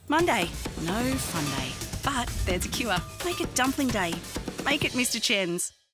Monday, no fun day. But there's a cure. Make it dumpling day. Make it Mr Chen's.